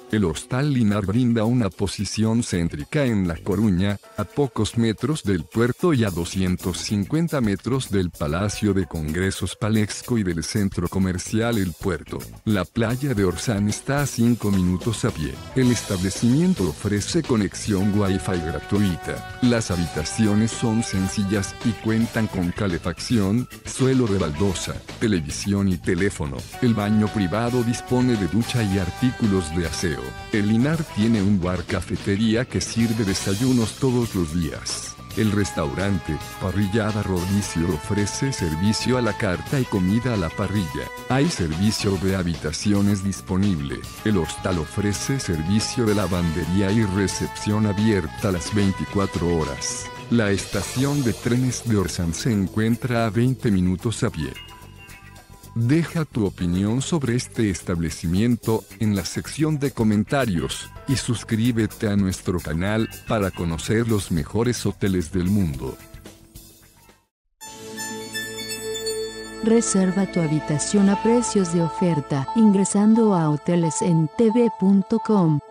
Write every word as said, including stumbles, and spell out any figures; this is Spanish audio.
El Hostal Linar brinda una posición céntrica en La Coruña, a pocos metros del puerto y a doscientos cincuenta metros del Palacio de Congresos Palexco y del centro comercial El Puerto. La playa de Orsán está a cinco minutos a pie. El establecimiento ofrece conexión Wi-Fi gratuita. Las habitaciones son sencillas y cuentan con calefacción, suelo de baldosa, televisión y teléfono. El baño privado dispone de ducha y artículos de aseo. El Linar tiene un bar-cafetería que sirve desayunos todos los días. El restaurante Parrillada Rodicio ofrece servicio a la carta y comida a la parrilla. Hay servicio de habitaciones disponible. El hostal ofrece servicio de lavandería y recepción abierta las veinticuatro horas. La estación de trenes de Orsán se encuentra a veinte minutos a pie. Deja tu opinión sobre este establecimiento en la sección de comentarios y suscríbete a nuestro canal para conocer los mejores hoteles del mundo. Reserva tu habitación a precios de oferta ingresando a hoteles en t v punto com.